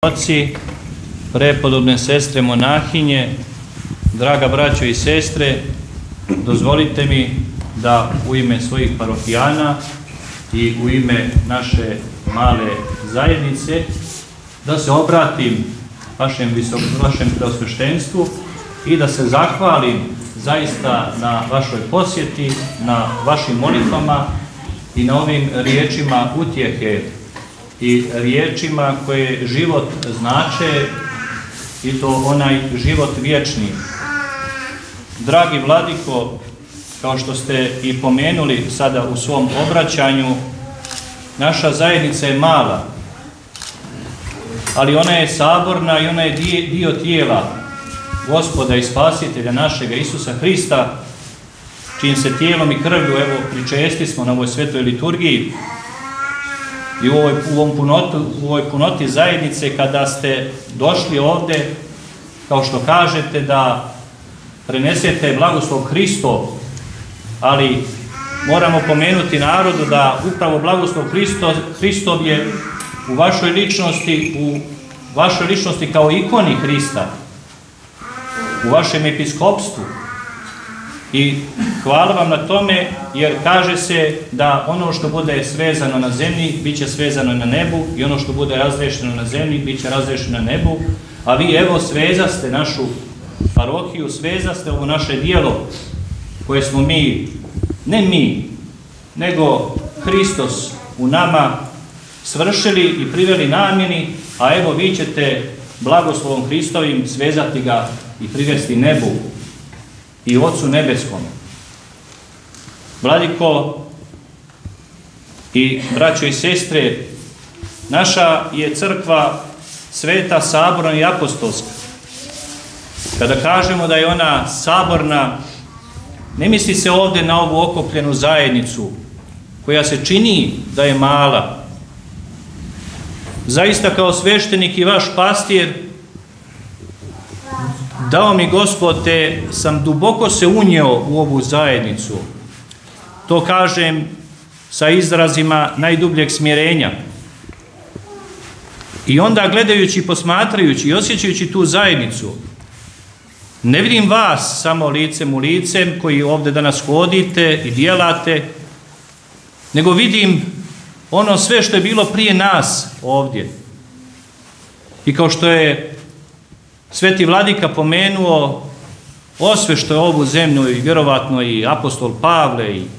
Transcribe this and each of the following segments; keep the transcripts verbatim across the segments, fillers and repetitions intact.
oci, prepodobne sestre monahinje, draga braćo i sestre, dozvolite mi da u ime svojih parohijana i u ime naše male zajednice da se obratim vašem, visok, vašem preosveštenstvu i da se zahvalim zaista na vašoj posjeti, na vašim molitvama i na ovim riječima utjehe i riječima koje život znače, i to onaj život vječni. Dragi vladiko, kao što ste i pomenuli sada u svom obraćanju, naša zajednica je mala, ali ona je saborna i ona je dio tijela Gospoda i Spasitelja našega Isusa Hrista, čijim se tijelom i krvlju, evo, pričesti smo na ovoj svetoj liturgiji i u ovoj, u ovom punotu, u ovoj punoti zajednice, kada ste došli ovde, kao što kažete, da prenesete blagoslov Hristov, ali moramo pomenuti narodu da upravo blagoslov Hristo, Hristov je u vašoj ličnosti, u vašoj ličnosti kao ikoni Hrista, u vašem episkopstvu. I hvala vam na tome, jer kaže se da ono što bude svezano na zemlji, bit će svezano na nebu, i ono što bude razrešeno na zemlji, bit će razrešeno na nebu. A vi, evo, svezaste našu parohiju, svezaste ovo naše dijelo koje smo mi, ne mi, nego Hristos u nama svršili i priveli namjeni, a evo vi ćete blagoslovom Hristovim svezati ga i privesti nebu i Otcu nebeskom. Vladiko i braćo i sestre, naša je crkva sveta, saborna i apostolska. Kada kažemo da je ona saborna, ne misli se ovdje na ovu okupljenu zajednicu koja se čini da je mala. Zaista, kao sveštenik i vaš pastir, dao mi Gospod, te sam duboko se unio u ovu zajednicu. To kažem sa izrazima najdubljeg smirenja. I onda, gledajući, posmatrajući i osjećajući tu zajednicu, ne vidim vas samo licem u licem koji ovdje danas hodite i djelate, nego vidim ono sve što je bilo prije nas ovdje. I kao što je Sveti Vladika pomenuo, osve što je ovu zemlju, i vjerovatno i apostol Pavle i,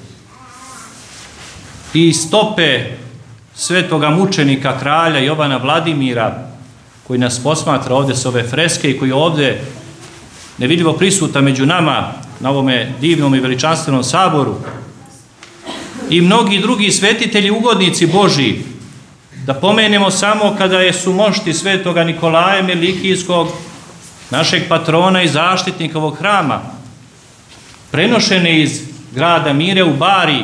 i stope svetoga mučenika kralja Jovana Vladimira, koji nas posmatra ovdje s ove freske i koji je ovdje nevidljivo prisutan među nama na ovome divnom i veličanstvenom saboru, i mnogi drugi svetitelji, ugodnici Božiji. Da pomenemo samo kada je su mošti svetoga Nikolaja Melikijskog, našeg patrona i zaštitnika ovog hrama, prenošene iz grada Mire u Bari,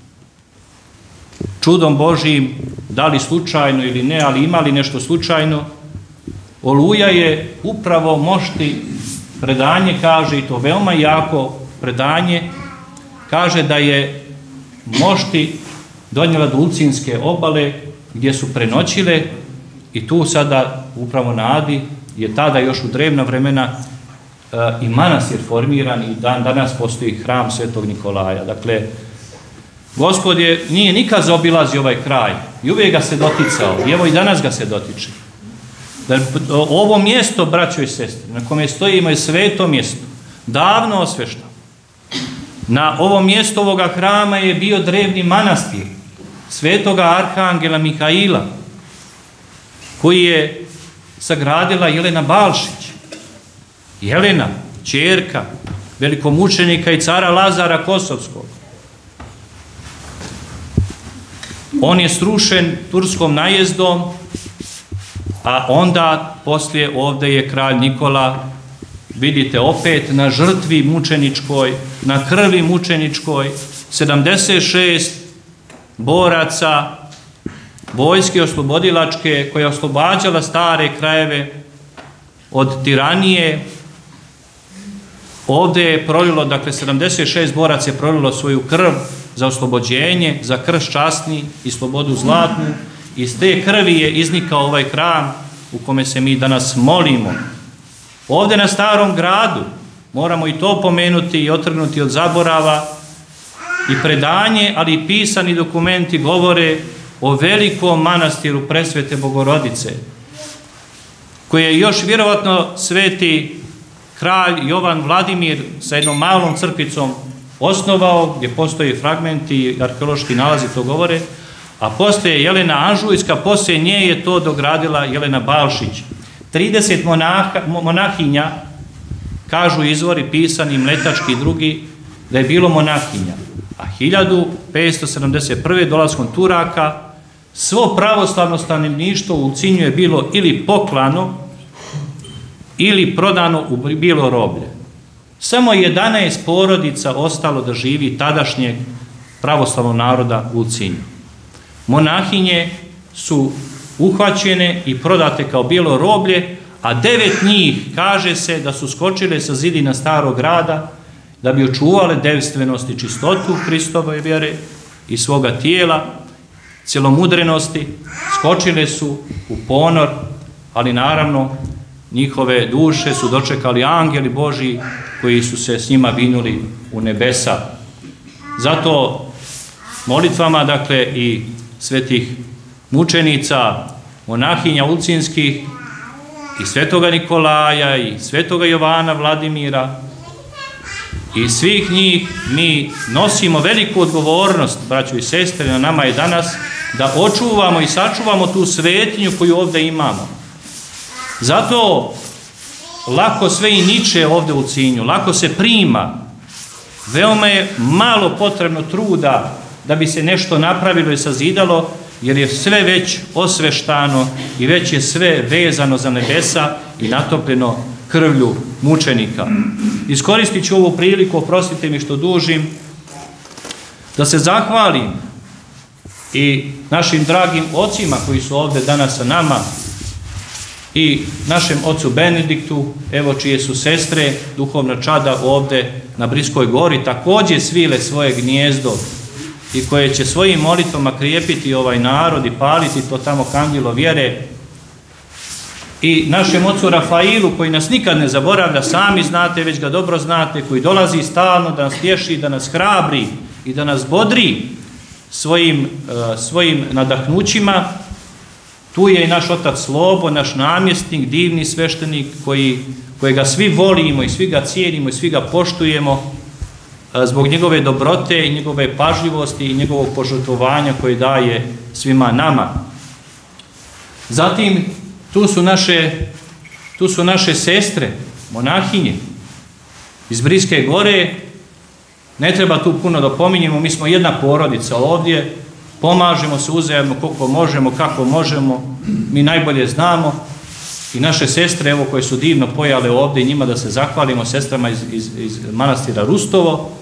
čudom Božijim, da li slučajno ili ne, ali imali nešto slučajno, oluja je upravo mošti predanje, kaže, i to veoma jako predanje, kaže da je mošti donijela do Ulcinske obale, gdje su prenoćile, i tu sada upravo na Adi je tada još u drevna vremena e, i manastir formiran, i dan danas postoji hram Svetog Nikolaja. Dakle, Gospod je, nije nikad zaobilazio ovaj kraj i uvijek ga se doticao, i evo i danas ga se dotiče. Da, ovo mjesto, braćo i sestre, na kome stojimo, je sveto mjesto, davno osvešteno. Na ovom mjestu ovoga hrama je bio drevni manastir svetoga arhangela Mihaila, koji je sagradila Jelena Balšić. Jelena, ćerka velikomučenika i cara Lazara Kosovskog. On je srušen turskom najezdom, a onda poslije ovdje je kralj Nikola, vidite, opet na žrtvi mučeničkoj, na krvi mučeničkoj, sedamdeset šest boraca vojske oslobodilačke koja je oslobađala stare krajeve od tiranije. Ovdje je prolilo, dakle, sedamdeset šest boraca je prolilo svoju krv za oslobođenje, za krst časni i slobodu zlatnu. Iz te krvi je iznikao ovaj hram u kome se mi danas molimo. Ovdje na Starom gradu, moramo i to pomenuti i otrgnuti od zaborava, i predanje, ali i pisani dokumenti govore o velikom manastiru Presvete Bogorodice, koji je još vjerovatno sveti kralj Jovan Vladimir sa jednom malom crkvicom osnovao, gdje postoji fragmenti i arheološki nalazi to govore, a poslije Jelena Anžujska, poslije nje je to dogradila Jelena Balšić. trideset monaha, monahinja, kažu izvori pisani, mletački i drugi, da je bilo monahinja. A hiljadu petsto sedamdeset prve dolaskom Turaka svo pravoslavno stanovništvo u Ulcinju je bilo ili poklano ili prodano u bilo roblje. Samo jedanaest porodica ostalo da živi tadašnjeg pravoslavnog naroda u Ulcinju. Monahinje su uhvaćene i prodate kao bilo roblje, a devet njih kaže se da su skočile sa zidina Starog grada da bi očuvale devstvenost i čistotu Hristove vjere i svoga tijela, cjelomudrenosti, skočile su u ponor, ali naravno njihove duše su dočekali angeli Božji koji su se s njima vinuli u nebesa. Zato molitvama, dakle, i svetih mučenica, monahinja ulcinskih, i svetoga Nikolaja, i svetoga Jovana Vladimira, i svih njih mi nosimo veliku odgovornost, braćo i sestre, na nama je danas da očuvamo i sačuvamo tu svetinju koju ovdje imamo. Zato lako sve i niče ovdje u Ulcinju, lako se prima, veoma je malo potrebno truda da bi se nešto napravilo i sazidalo, jer je sve već osveštano i već je sve vezano za nebesa i natopljeno krvlju mučenika. Iskoristit ću ovu priliku, oprostite mi što dužim, da se zahvalim i našim dragim ocima koji su ovdje danas sa nama, i našem ocu Benediktu, evo čije su sestre, duhovna čada ovdje na Briskoj gori, također svile svoje gnijezdo i koje će svojim molitvama krijepiti ovaj narod i paliti to tamo kandilo vjere. I našem ocu Rafailu, koji nas nikad ne zaboravlja, sami znate, već ga dobro znate, koji dolazi stalno da nas tješi, da nas hrabri i da nas bodri svojim, uh, svojim nadahnućima. Tu je i naš otac Slobo, naš namjesnik, divni sveštenik, koji, kojega svi volimo i svi ga cijenimo i svi ga poštujemo uh, zbog njegove dobrote i njegove pažljivosti i njegovog požrtvovanja koje daje svima nama. Zatim, Tu su naše, tu su naše sestre, monahinje iz Briske gore. Ne treba tu puno da pominjemo, mi smo jedna porodica ovdje, pomažemo se uzajamno koliko možemo, kako možemo, mi najbolje znamo. I naše sestre, evo, koje su divno pojale ovdje, i njima da se zahvalimo, sestrama iz, iz, iz manastira Rustovo,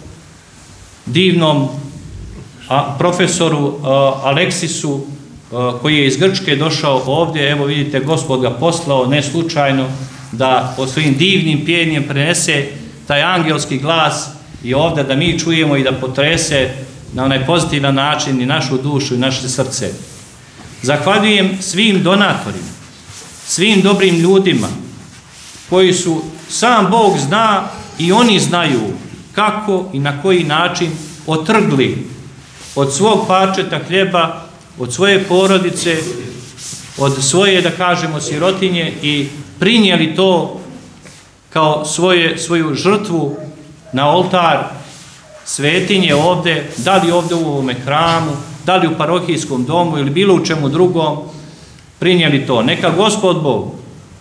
divnom a, profesoru a, Aleksisu, koji je iz Grčke došao ovdje. Evo vidite, Gospod ga poslao ne slučajno da po svojim divnim pjenjem prenese taj angelski glas i ovdje da mi čujemo i da potrese na onaj pozitivan način i našu dušu i naše srce. Zahvaljujem svim donatorima, svim dobrim ljudima koji su, sam Bog zna i oni znaju kako i na koji način otrgli od svog parčeta hljeba, od svoje porodice, od svoje, da kažemo, sirotinje i prinijeli to kao svoje, svoju žrtvu na oltar svetinje ovdje, da li ovdje u ovome hramu, da li u parohijskom domu ili bilo u čemu drugom, prinijeli to. Neka Gospod Bog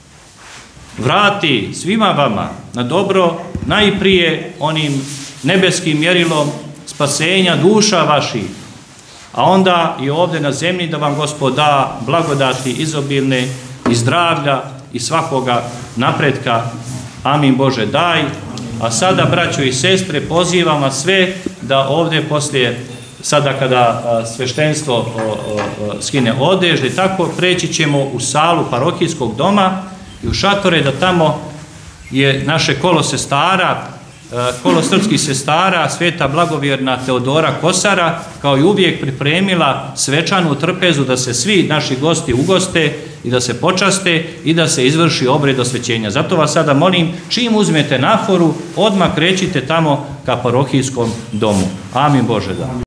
vrati svima vama na dobro, najprije onim nebeskim mjerilom spasenja duša vaših, a onda i ovdje na zemlji da vam Gospod da blagodati izobilne i zdravlja i svakoga napretka. Amin Bože daj. A sada, braćo i sestre, pozivam vas sve da ovdje poslije, sada kada sveštenstvo o, o, o, skine odežde, tako preći ćemo u salu parohijskog doma i u šatore, da tamo je naše kolo sestara, kolo srpskih sestara, sveta blagovjerna Teodora Kosara, kao i uvijek pripremila svečanu trpezu da se svi naši gosti ugoste i da se počaste i da se izvrši obred osvećenja. Zato vas sada molim, čim uzmete naforu, odmah krećite tamo ka parohijskom domu. Amin Bože da.